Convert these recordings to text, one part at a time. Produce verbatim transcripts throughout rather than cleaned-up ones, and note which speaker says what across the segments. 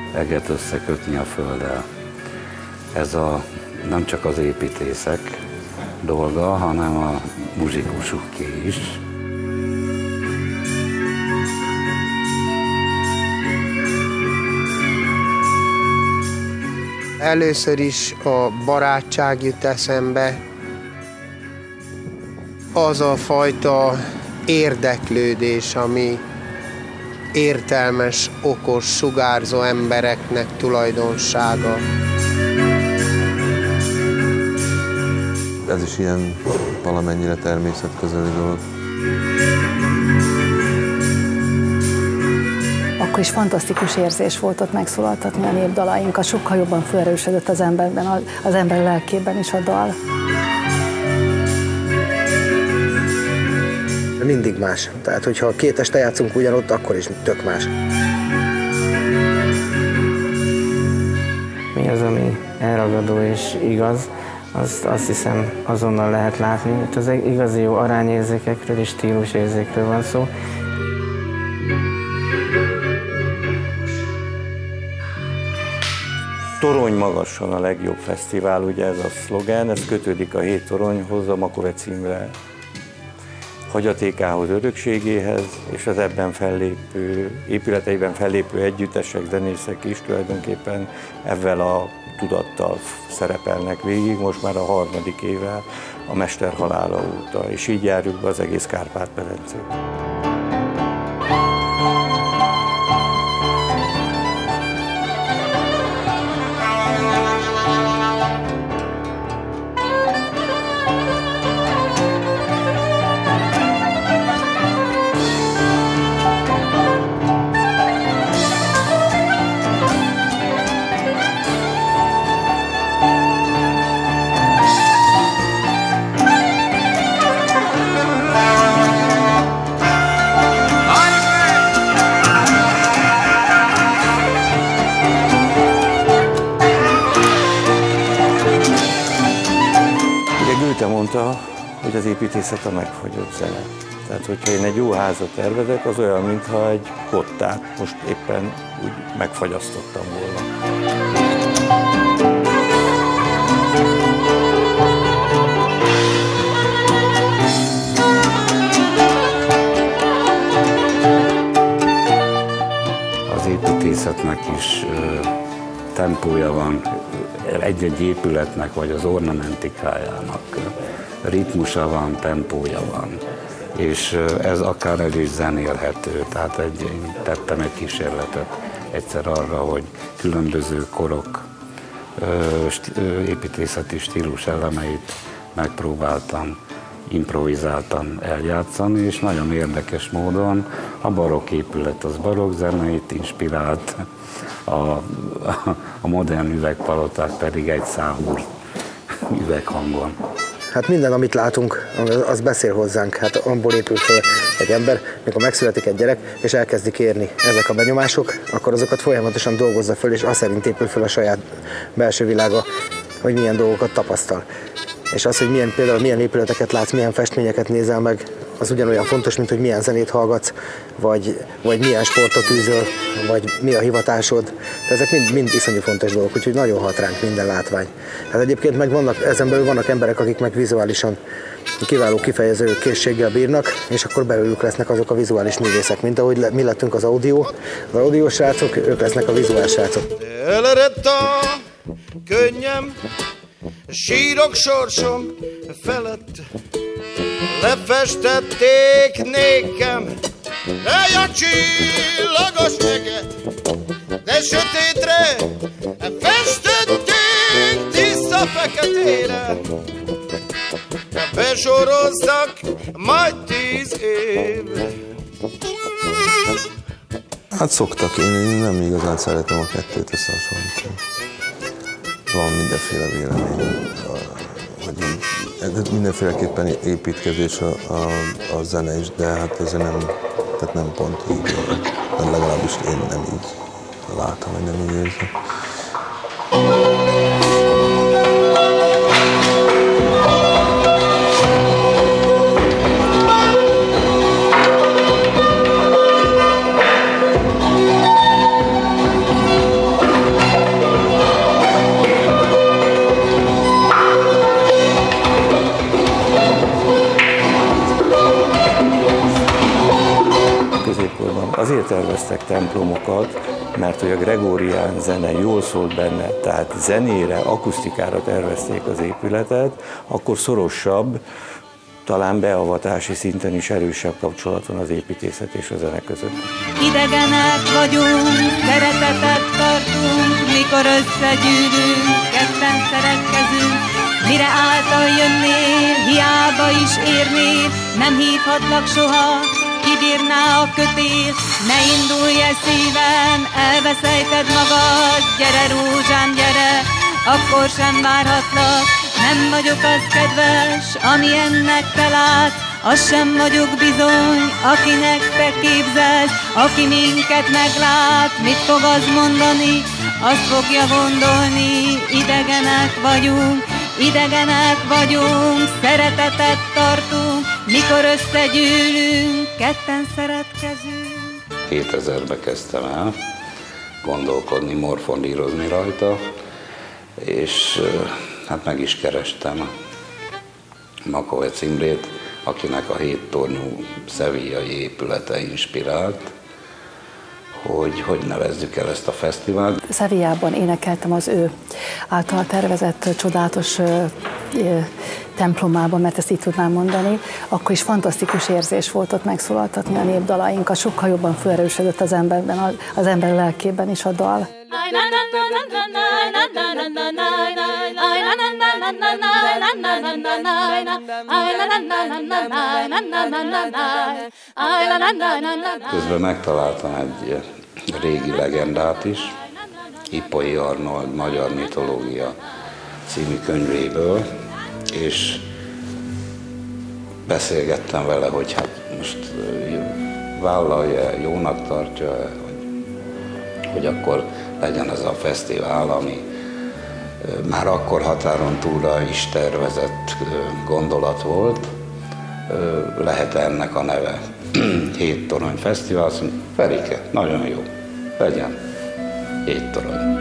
Speaker 1: eget összekötni a földdel. Ez a, nem csak az építészek dolga, hanem a muzsikusuké is.
Speaker 2: Először is a barátság jut eszembe, az a fajta érdeklődés, ami értelmes, okos, sugárzó embereknek tulajdonsága.
Speaker 3: Ez is ilyen valamennyire természetközeli dolog.
Speaker 4: Akkor is fantasztikus érzés volt ott megszólaltatni a népdalainkat, sokkal jobban felerősödött az emberben, az ember lelkében is a dal.
Speaker 2: Mindig más. Tehát, hogyha két este játszunk ugyanott, akkor is tök más.
Speaker 5: Mi az, ami elragadó és igaz, azt, azt hiszem azonnal lehet látni. Itt az igazi jó arányérzékekről és stílusérzékről van szó.
Speaker 6: Torony magasan a legjobb fesztivál, ugye ez a szlogen, ez kötődik a hét toronyhoz, a Makove címre, hagyatékához, örökségéhez, és az ebben fellépő, épületeiben fellépő együttesek, zenészek is tulajdonképpen ezzel a tudattal szerepelnek végig, most már a harmadik éve a mester halála óta, és így járjuk be az egész Kárpát-medencét. Mondta, hogy az építészet a megfagyott zene. Tehát, hogyha én egy jó házat tervezek, az olyan, mintha egy kottát most éppen úgy megfagyasztottam volna.
Speaker 1: Az építészetnek is tempója van, egy-egy épületnek, vagy az ornamentikájának ritmusa van, tempója van, és ez akár el is zenélhető. Tehát egy, én tettem egy kísérletet egyszer arra, hogy különböző korok építészeti stílus elemeit megpróbáltam, improvizáltan eljátszani, és nagyon érdekes módon a barokk épület az barokk zeneit inspirált, a, a, a modern üvegpaloták pedig egy száhúr üveghangon.
Speaker 2: Hát minden, amit látunk, az beszél hozzánk. Hát abból épül fel egy ember, mikor megszületik egy gyerek, és elkezdi kérni ezek a benyomások, akkor azokat folyamatosan dolgozza föl, és az szerint épül fel a saját belső világa, hogy milyen dolgokat tapasztal. És az, hogy milyen, például milyen épületeket látsz, milyen festményeket nézel meg, az ugyanolyan fontos, mint hogy milyen zenét hallgatsz, vagy, vagy milyen sportot űzöl, vagy mi a hivatásod. De ezek mind, mind iszonyú fontos dolgok, úgyhogy nagyon hat ránk minden látvány. Hát egyébként meg vannak, ezen belül vannak emberek, akik meg vizuálisan kiváló kifejező készséggel bírnak, és akkor belőlük lesznek azok a vizuális művészek, mint ahogy mi lettünk az audio, az audiós srácok, ők lesznek a vizuális srácok.
Speaker 7: Eleredtem, könnyem, sírok sorsom felett, lefestették nékem egy a csillagos eget, de sötétre festették tiszta feketére, besoroztak majd tíz évre.
Speaker 3: Hát szoktak, én, én nem igazán szeretem a kettőt összehasonlítani. Van mindenféle vélemény, hogy mindenféleképpen építkezés a, a, a zene is, de hát ez nem, tehát nem pont így, de legalábbis én nem így látom, vagy nem így érzem.
Speaker 6: terveztek templomokat, mert hogy a gregórián zene jól szólt benne, tehát zenére, akusztikára tervezték az épületet, akkor szorosabb, talán beavatási szinten is erősebb kapcsolaton az építészet és a zene között.
Speaker 8: Idegenek vagyunk, szeretetet tartunk, mikor összegyűlünk, ketten szeretkezünk. Mire által jönnél, hiába is érnél, nem hívhatlak soha, kibírná a kötél. Ne indulj el szíven, elveszejted magad, gyere rózsám, gyere, akkor sem várhatlak. Nem vagyok az kedves, ami ennek te látsz, az sem vagyok bizony, akinek te képzelsz. Aki minket meglát, mit fog az mondani, azt fogja gondolni, idegenek vagyunk, idegenek vagyunk, szeretetet tartunk, mikor összegyűlünk, ketten szeretkezünk.
Speaker 1: kétezerben kezdtem el gondolkodni, morfondírozni rajta, és hát meg is kerestem Makovec Imrét, akinek a héttornyú szevíjai épülete inspirált, hogy hogy nevezzük el ezt a fesztivált.
Speaker 4: Szevillában énekeltem az ő által tervezett csodálatos templomában, mert ezt így tudnám mondani, akkor is fantasztikus érzés volt ott megszólaltatni a népdalainkat, sokkal jobban felerősödött az emberben, az ember lelkében is a dal.
Speaker 1: Közben megtaláltam egy régi legendát is, Ippoi Arnold Magyar Mitológia című könyvéből, és beszélgettem vele, hogy hát most vállalja, jónak tartja, hogy, hogy akkor legyen ez a fesztivál, ami már akkor határon túlra is tervezett gondolat volt. Lehet ennek a neve Hét Torony Fesztivál? Azt mondja, Ferike, nagyon jó, legyen Hét Torony.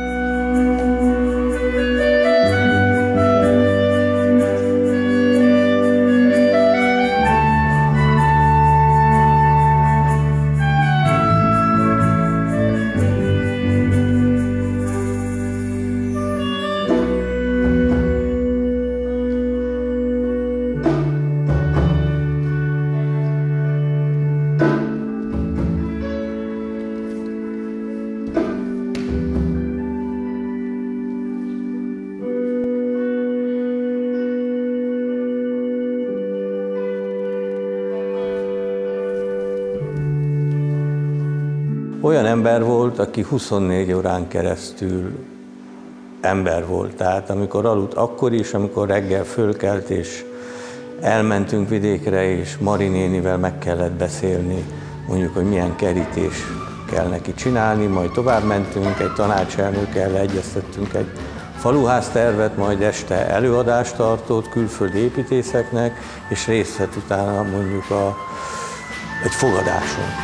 Speaker 6: Olyan ember volt, aki huszonnégy órán keresztül ember volt. Tehát amikor aludt, akkor is, amikor reggel fölkelt, és elmentünk vidékre, és Mari nénivel meg kellett beszélni, mondjuk, hogy milyen kerítés kell neki csinálni, majd tovább mentünk, egy tanácselnökkel egyeztettünk egy faluháztervet, majd este előadást tartott külföldi építészeknek, és részt vett utána mondjuk a, egy fogadáson.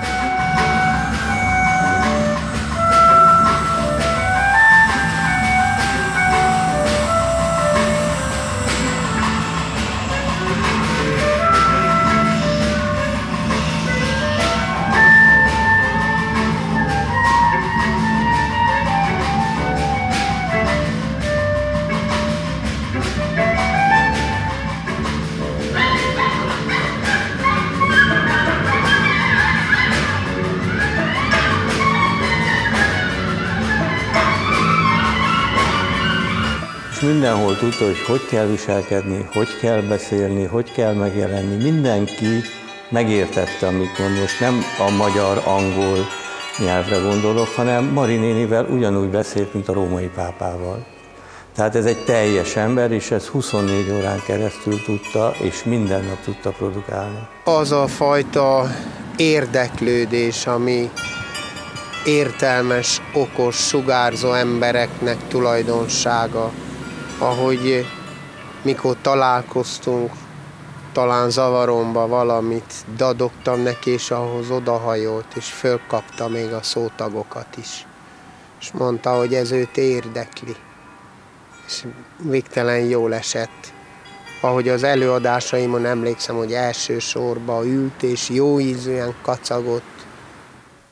Speaker 6: Mindenhol tudta, hogy hogy kell viselkedni, hogy kell beszélni, hogy kell megjelenni. Mindenki megértette, amit mond. Most nem a magyar-angol nyelvre gondolok, hanem Mari nénivel ugyanúgy beszélt, mint a római pápával. Tehát ez egy teljes ember, és ez huszonnégy órán keresztül tudta, és minden nap tudta produkálni.
Speaker 9: Az a fajta érdeklődés, ami értelmes, okos, sugárzó embereknek tulajdonsága, ahogy mikor találkoztunk, talán zavaromba valamit dadogtam neki, és ahhoz odahajolt, és fölkapta még a szótagokat is. És mondta, hogy ez őt érdekli. És végtelen jól esett. Ahogy az előadásaimon emlékszem, hogy első sorba ült, és jó ízűen kacagott,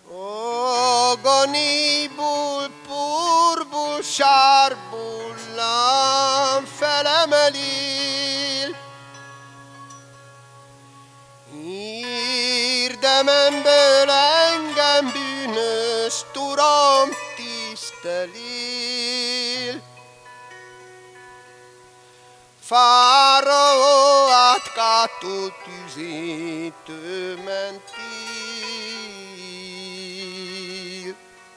Speaker 9: Maganiból, porból, sárból lám felemelil. Érdememből engem bűnös Uram tisztelil. Fáraó átkátó tüzétől mentél.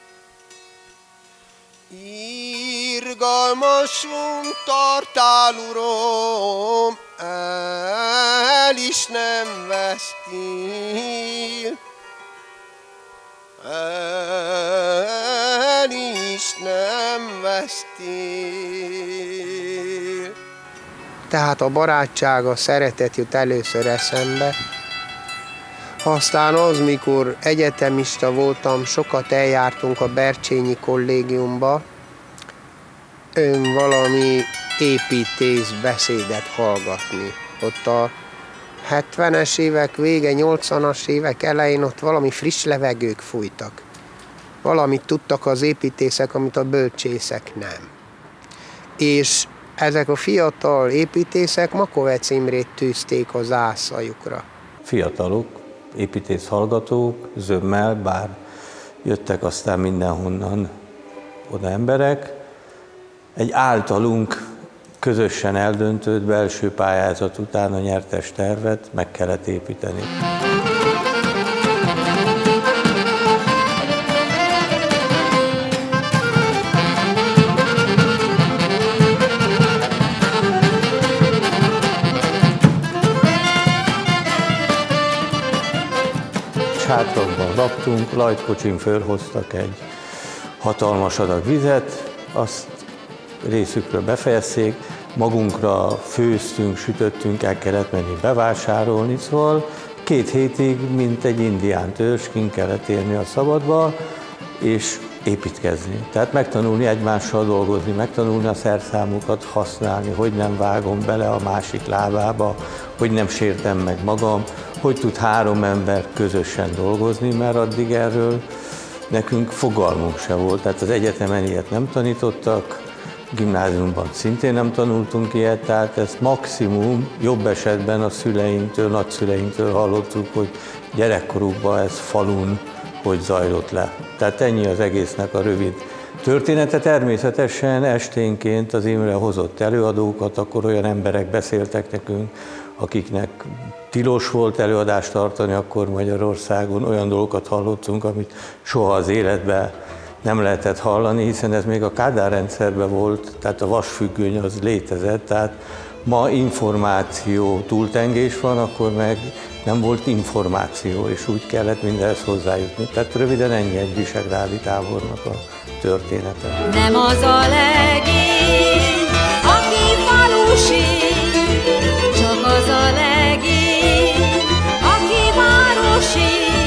Speaker 9: Irgalmason tartál, Uram, el is nem vesztél. El is nem vesztél. Tehát a barátság, a szeretet jut először eszembe. Aztán az, mikor egyetemista voltam, sokat eljártunk a Bercsényi kollégiumba, ön valami építész beszédet hallgatni. Ott a hetvenes évek vége, nyolcvanas évek elején ott valami friss levegők fújtak. Valamit tudtak az építészek, amit a bölcsészek nem. És ezek a fiatal építészek Makovec Imrét tűzték az ászajukra.
Speaker 6: Fiatalok, építész hallgatók, zömmel, bár jöttek aztán mindenhonnan oda emberek, egy általunk közösen eldöntött belső pályázat után a nyertes tervet meg kellett építeni. Sátrakban laktunk, Lajtkocsin fölhoztak egy hatalmas adag vizet, azt részükről befejezték, magunkra főztünk, sütöttünk, el kellett menni bevásárolni, szóval két hétig, mint egy indián törzs, kint kellett élni a szabadba, és építkezni. Tehát megtanulni egymással dolgozni, megtanulni a szerszámokat használni, hogy nem vágom bele a másik lábába, hogy nem sértem meg magam, hogy tud három ember közösen dolgozni, mert addig erről nekünk fogalmunk se volt. Tehát az egyetemen ilyet nem tanítottak, gimnáziumban szintén nem tanultunk ilyet, tehát ezt maximum, jobb esetben a szüleinktől, nagyszüleinktől hallottuk, hogy gyerekkorukban ez falun hogy zajlott le. Tehát ennyi az egésznek a rövid története. Természetesen esténként az Imre hozott előadókat, akkor olyan emberek beszéltek nekünk, akiknek tilos volt előadást tartani, akkor Magyarországon olyan dolgokat hallottunk, amit soha az életben nem lehetett hallani, hiszen ez még a Kádár rendszerben volt, tehát a vasfüggöny az létezett, tehát ma információ túltengés van, akkor meg nem volt információ, és úgy kellett mindenhez hozzájutni. Tehát röviden ennyi egy visegrádi tábornak a története.
Speaker 8: Nem az a legény, aki falusi, csak az a legény, aki városi.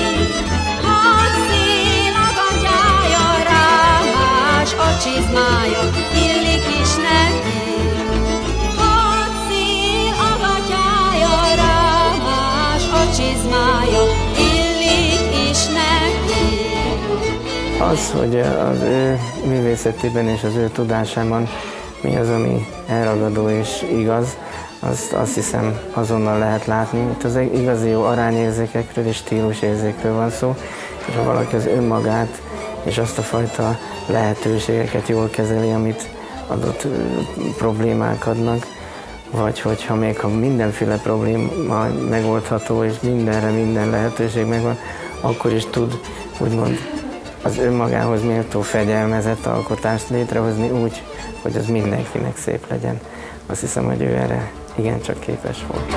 Speaker 8: A csizmája illik is neki, hat szél a gatyája rá, más a csizmája illik is neki.
Speaker 5: Az, hogy az ő művészetében és az ő tudásában mi az, ami elragadó és igaz, azt, azt hiszem azonnal lehet látni. Itt az igazi jó arányérzékekről és stílusérzékről van szó, és ha valaki az önmagát és azt a fajta lehetőségeket jól kezeli, amit adott problémák adnak, vagy hogyha még ha mindenféle probléma megoldható, és mindenre minden lehetőség megvan, akkor is tud úgymond az önmagához méltó fegyelmezett alkotást létrehozni úgy, hogy az mindenkinek szép legyen. Azt hiszem, hogy ő erre igencsak képes volt.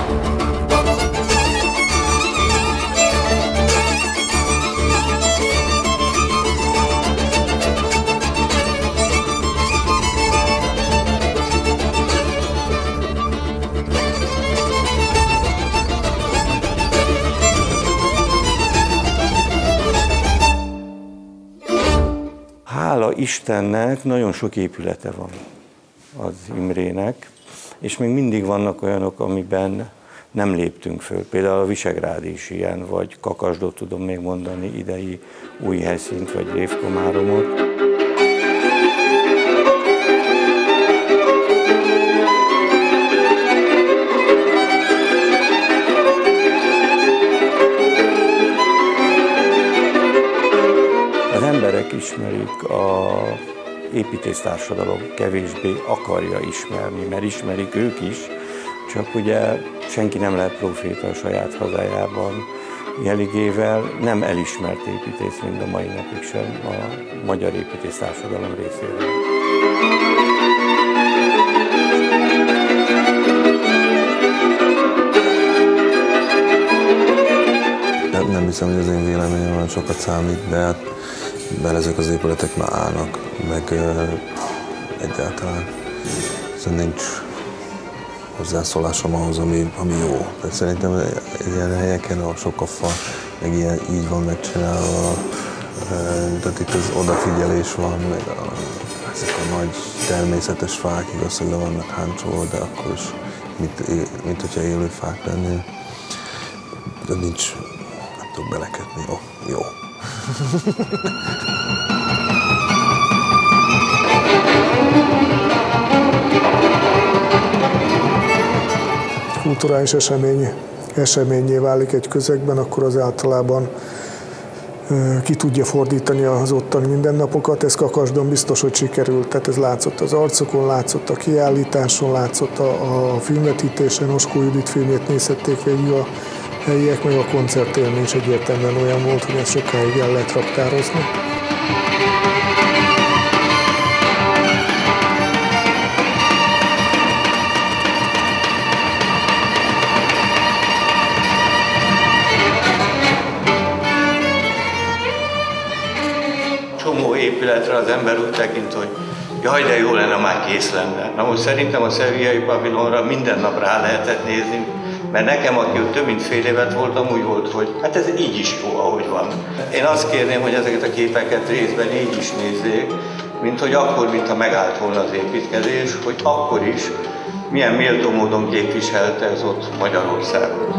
Speaker 6: Hála Istennek nagyon sok épülete van az Imrének, és még mindig vannak olyanok, amiben nem léptünk föl. Például a Visegrád is ilyen, vagy Kakasdot tudom még mondani, idei Újhelyszínt, vagy Révkomáromot. Az emberek ismerik, a építésztársadalom kevésbé akarja ismerni, mert ismerik ők is, csak ugye senki nem lehet proféta a saját hazájában. Jeligével nem elismert építész mind a mai napig sem a magyar építésztársadalom részéről.
Speaker 3: Nem, nem hiszem, hogy az én véleményem olyan sokat számít, de hát bár ezek az épületek már állnak, meg ö, egyáltalán szóval nincs hozzászólásom ahhoz, ami, ami jó. Tehát szerintem ilyen helyeken, ahol sok a fa, meg ilyen, így van megcsinálva, tehát itt az odafigyelés van, meg a, ezek a nagy természetes fák, igaz, hogy le vannak háncsolva, de akkor is, mint, mint hogyha élő fák lennél. De nincs, nem tudok belekötni, jó, jó.
Speaker 10: Kulturális esemény, eseményé válik egy közegben, akkor az általában ki tudja fordítani az ottani mindennapokat. Ez Kakasdon biztos, hogy sikerült, tehát ez látszott az arcokon, látszott a kiállításon, látszott a, a filmvetítésen, Oskó Judit filmjét nézhették végig a helyiek, meg a koncertélmény is egyértelműen olyan volt, hogy ezt sokáig el lehet raktározni.
Speaker 6: Csomó épületre az ember úgy tekint, hogy jaj, de jó lenne, már kész lenne. Na most szerintem a Sevillai pavilonra minden nap rá lehetett nézni, mert nekem, aki több mint fél évet voltam, úgy volt, hogy hát ez így is jó, ahogy van. Én azt kérném, hogy ezeket a képeket részben így is nézzék, mint hogy akkor, mintha megállt volna az építkezés, hogy akkor is milyen méltó módon képviselte ez ott Magyarországot.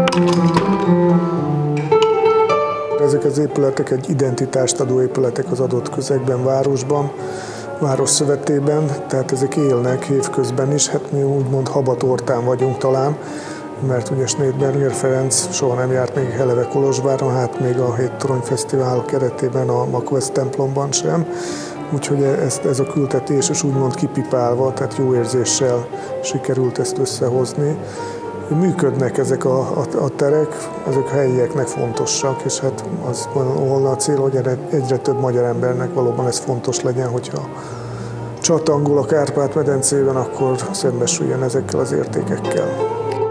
Speaker 10: Ezek az épületek egy identitást adó épületek az adott közegben, városban, város szövetében, tehát ezek élnek évközben is, hát mi úgymond habatortán vagyunk talán, mert ugye Snédberger Ferenc soha nem járt még eleve Kolozsváron, hát még a Hét Torony Fesztivál keretében a Makvesz templomban sem, úgyhogy ez, ez a küldetés is úgymond kipipálva, tehát jó érzéssel sikerült ezt összehozni. Működnek ezek a, a, a terek, ezek a helyieknek fontosak, és hát az volna a cél, hogy egyre több magyar embernek valóban ez fontos legyen, hogyha csatangol a Kárpát-medencében, akkor szembesüljen ezekkel az értékekkel.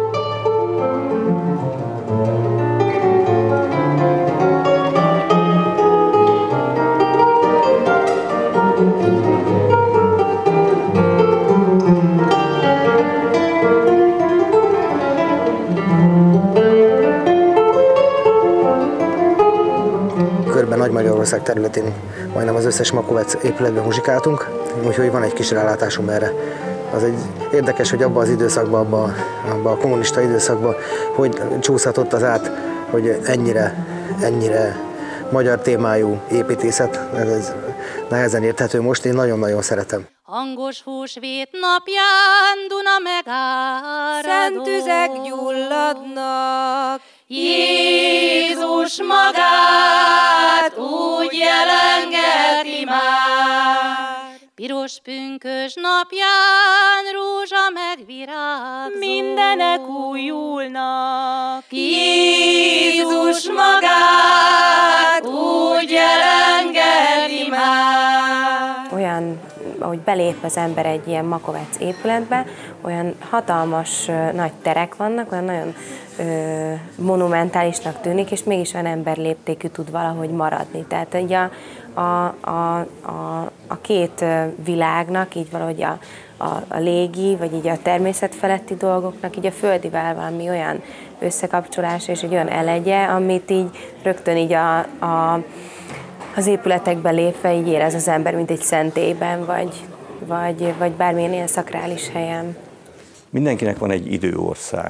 Speaker 2: Nagy-Magyarország területén majdnem az összes Makovec épületben muzsikáltunk, úgyhogy van egy kis rálátásunk erre. Az egy érdekes, hogy abban az időszakban, abban, abban a kommunista időszakban, hogy csúszhatott az át, hogy ennyire, ennyire magyar témájú építészet, ez nehezen érthető most, én nagyon-nagyon szeretem.
Speaker 8: Hangos húsvét napján Duna megáradó, szent tüzek gyulladnak, Jézus magát úgy jelengeti már. Piros pünkös napján rózsa megvirágzó, mindenek újulnak, Jézus magát úgy jelengeti már.
Speaker 11: Olyan, ahogy belép az ember egy ilyen Makovec épületbe, olyan hatalmas nagy terek vannak, olyan nagyon ö, monumentálisnak tűnik, és mégis olyan emberléptékű tud valahogy maradni. Tehát így a, a, a, a, a két világnak, így valahogy a, a, a légi, vagy így a természet feletti dolgoknak, így a földivel valami olyan összekapcsolás és egy olyan elegye, amit így rögtön így a, a az épületekbe lépve így érez az ember, mint egy szentélyben, vagy, vagy, vagy bármilyen ilyen szakrális helyen.
Speaker 6: Mindenkinek van egy időországa.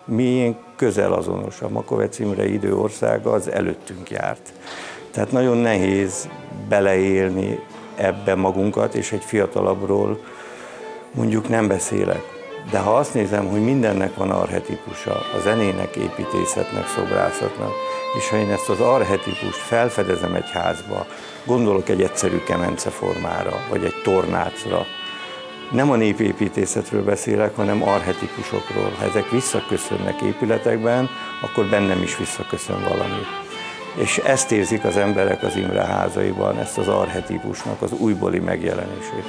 Speaker 6: mi közel azonos. A Makovecz Imre idő országa az előttünk járt. Tehát nagyon nehéz beleélni ebbe magunkat, és egy fiatalabbról mondjuk nem beszélek. De ha azt nézem, hogy mindennek van archetipusa, a zenének, építészetnek, szobrászatnak, és ha én ezt az archetipust felfedezem egy házba, gondolok egy egyszerű kemenceformára, vagy egy tornácra, nem a népépítészetről beszélek, hanem archetipusokról. Ha ezek visszaköszönnek épületekben, akkor bennem is visszaköszön valami. És ezt érzik az emberek az Imre házaiban, ezt az archetipusnak az újbóli megjelenését.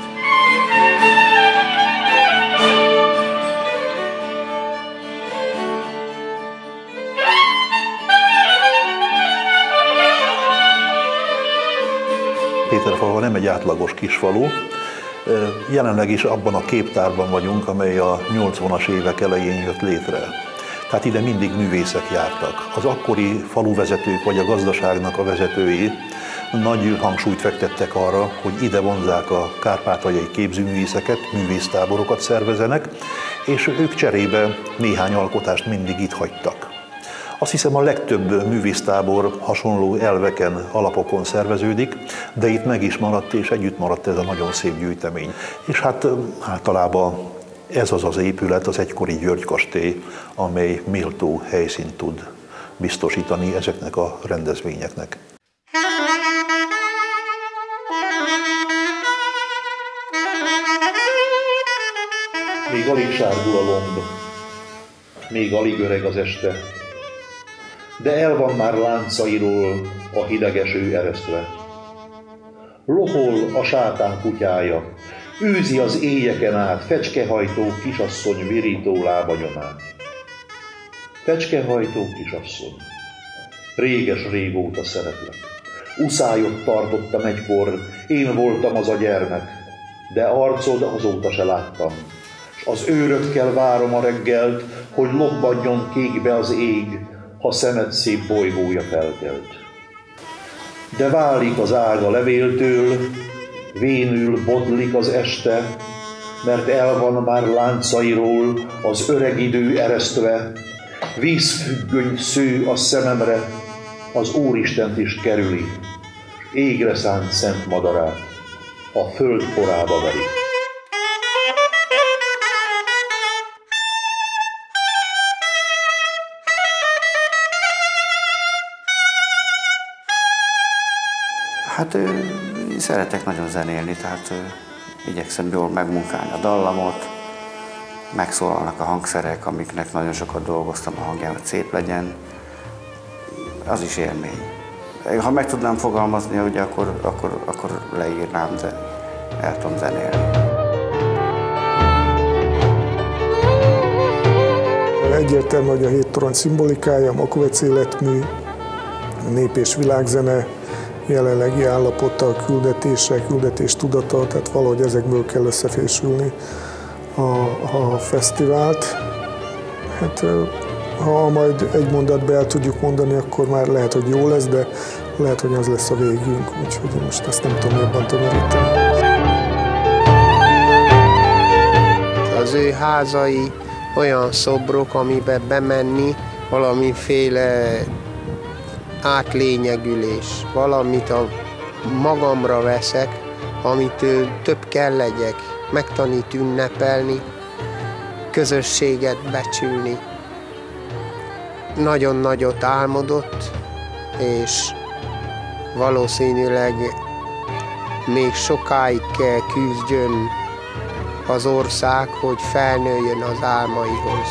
Speaker 12: Péterfalva nem egy átlagos kisfalu. Jelenleg is abban a képtárban vagyunk, amely a nyolcvanas évek elején jött létre. Tehát ide mindig művészek jártak. Az akkori faluvezetők vagy a gazdaságnak a vezetői nagy hangsúlyt fektettek arra, hogy ide vonzzák a kárpátaljai képzőművészeket, művésztáborokat szervezenek, és ők cserébe néhány alkotást mindig itt hagytak. Azt hiszem, a legtöbb művésztábor hasonló elveken, alapokon szerveződik, de itt meg is maradt, és együtt maradt ez a nagyon szép gyűjtemény. És hát általában ez az az épület, az egykori György kastély, amely méltó helyszínt tud biztosítani ezeknek a rendezvényeknek.
Speaker 13: Még alig sárgul a lomb, még alig öreg az este, de el van már láncairól a hideg eső eresztve. Lohol a sátán kutyája, űzi az éjeken át fecskehajtó kisasszony virító lábanyomát. Fecskehajtó kisasszony, réges-régóta szeretlek. Uszályot tartottam egykor, én voltam az a gyermek, de arcod azóta se láttam, s az őrökkel várom a reggelt, hogy lobbanjon kékbe az ég, ha szemed szép bolygója felkelt. De válik az ág a levéltől, vénül bodlik az este, mert el van már láncairól az öreg idő eresztve, vízfüggöny sző a szememre, az Úristent is kerüli, s égre szánt szent madarát a föld porába veri.
Speaker 1: Hát szeretek nagyon zenélni, tehát igyekszem jól megmunkálni a dallamot, megszólalnak a hangszerek, amiknek nagyon sokat dolgoztam a hangján, hogy szép legyen, az is élmény. Ha meg tudnám fogalmazni, ugye, akkor, akkor, akkor leírnám, de el tudom zenélni.
Speaker 10: Egyértelmű, hogy a hét torony szimbolikája, a Makovecz életmű, a nép- és világzene jelenlegi állapota, a küldetése, küldetés tudata, tehát valahogy ezekből kell összefésülni a, a fesztivált. Hát, ha majd egy mondatba el tudjuk mondani, akkor már lehet, hogy jó lesz, de lehet, hogy az lesz a végünk, úgyhogy most ezt nem tudom jobban tömöríteni.
Speaker 9: Az ő házai olyan szobrok, amiben bemenni valamiféle átlényegülés, valamit a magamra veszek, amitől több kell legyek, megtanít ünnepelni, közösséget becsülni. Nagyon nagyot álmodott, és valószínűleg még sokáig kell küzdjön az ország, hogy felnőjön az álmaihoz.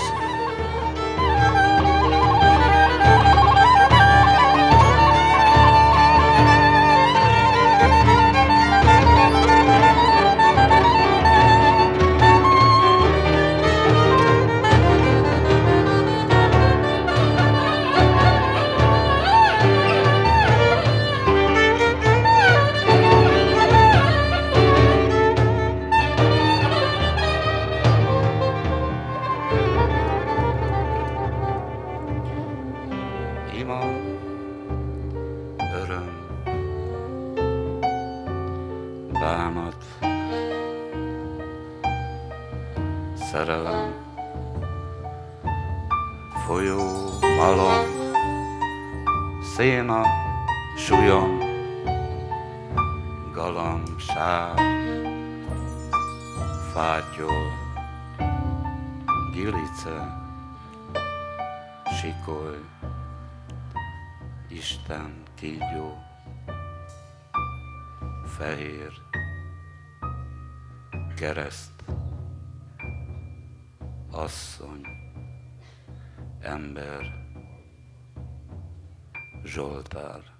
Speaker 1: folyó, malom, széna, súlyom, galamb, sár, fátyol, gilice, sikoly, Isten, kígyó, fehér, kereszt, asszony, ember, Zsoltár.